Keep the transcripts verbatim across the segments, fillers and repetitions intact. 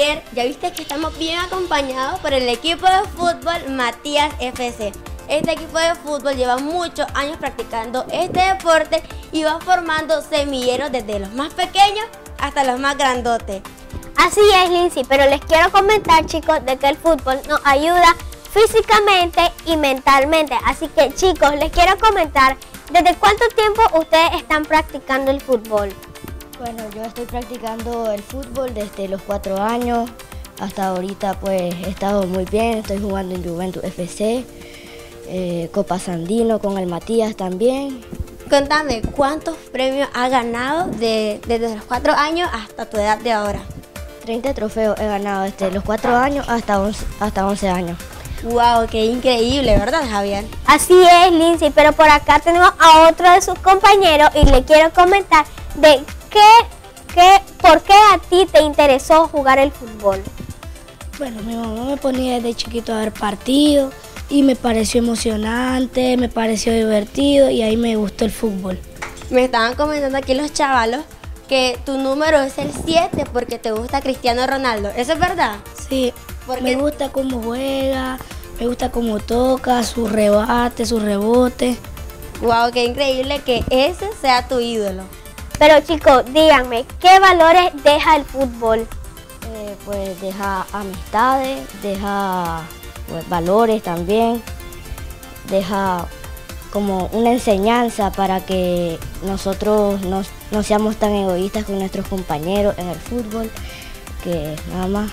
Javier, ya viste que estamos bien acompañados por el equipo de fútbol Matías F C. Este equipo de fútbol lleva muchos años practicando este deporte y va formando semilleros desde los más pequeños hasta los más grandotes. Así es, Lindsay, pero les quiero comentar, chicos, de que el fútbol nos ayuda físicamente y mentalmente. Así que, chicos, les quiero comentar, ¿desde cuánto tiempo ustedes están practicando el fútbol? Bueno, yo estoy practicando el fútbol desde los cuatro años. Hasta ahorita pues he estado muy bien, estoy jugando en Juventus F C, eh, Copa Sandino con el Matías también. Contame, ¿cuántos premios has ganado de, desde los cuatro años hasta tu edad de ahora? treinta trofeos he ganado desde los cuatro años hasta once, hasta once años. ¡Wow! ¡Qué increíble! ¿Verdad, Javier? Así es, Lindsay, pero por acá tenemos a otro de sus compañeros y le quiero comentar de qué, qué, por qué a ti te interesó jugar el fútbol. Bueno, mi mamá me ponía desde chiquito a ver partidos y me pareció emocionante, me pareció divertido y ahí me gustó el fútbol. Me estaban comentando aquí los chavalos que tu número es el siete porque te gusta Cristiano Ronaldo. ¿Eso es verdad? Sí, me gusta cómo juega, me gusta cómo toca, su rebate, su rebote. ¡Wow! ¡Qué increíble que ese sea tu ídolo! Pero chicos, díganme, ¿qué valores deja el fútbol? Eh, pues deja amistades, deja pues, valores también, deja como una enseñanza para que nosotros no, no seamos tan egoístas con nuestros compañeros en el fútbol, que nada más.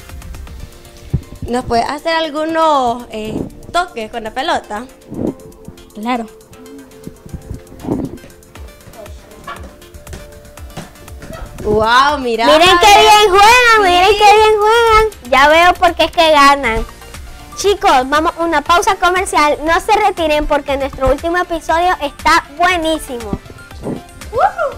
¿Nos puedes hacer algunos eh, toques con la pelota? Claro. ¡Wow! Mira. Miren qué bien juegan, miren qué bien juegan. Ya veo por qué es que ganan. Chicos, vamos a una pausa comercial. No se retiren porque nuestro último episodio está buenísimo. ¡Woo!